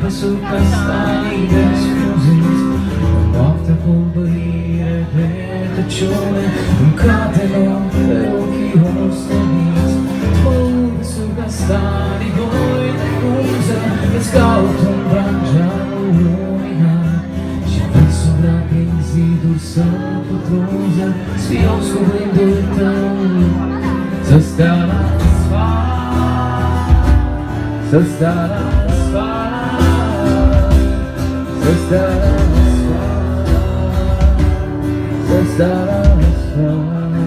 pe sub castanii desfrunziți. Noaptea cumpărire de tăciune îmi cade noapte ochii osteniți. Mă urc sub castanii goi de frunză, îți caut umbra în geamul luminat și văd sub prin ziduri să pătrunză sfios cuvântul tău. Să stea la asfalt, să stea la asfalt, să stea la asfalt, să stea la asfalt.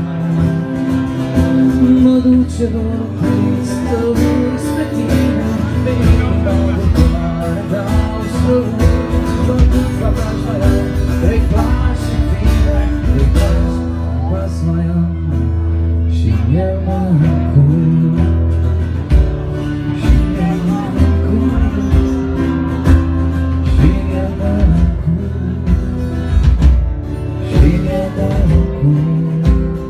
Mă duce vorbind stăuri spre tine, veni ca de mare dau străuni. Mă duc la pas mai am, trec pași și fine, trec pas mai am. Și eu mă încurc, și eu mă încurc, și eu mă încurc, și eu mă încurc.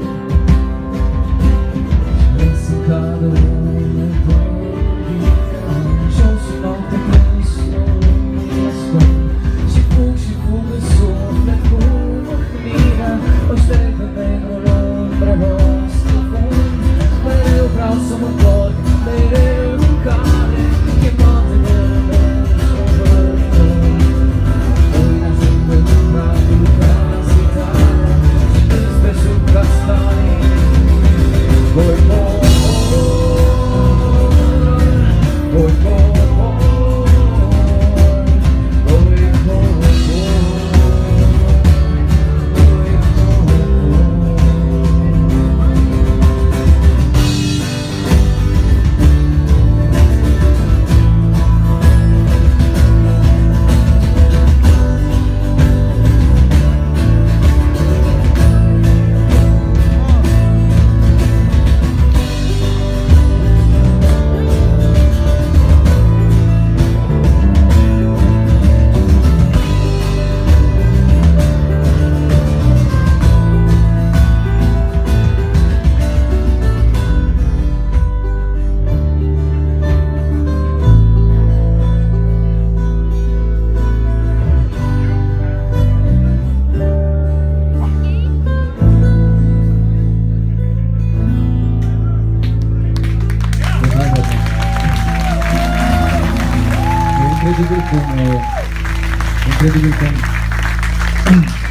Și să cadă unul dormică, jos și noapte când sorii ascund. Și fug în suflet cu mâhnire, o șterg în negrul umbrelor. Vreau să mă întorc mereu în cale, chemate de șovărător. Voi ajung în pragul casei tale și despre sub castanii. Voi mor, voi mor, voi mor. Incredibil cum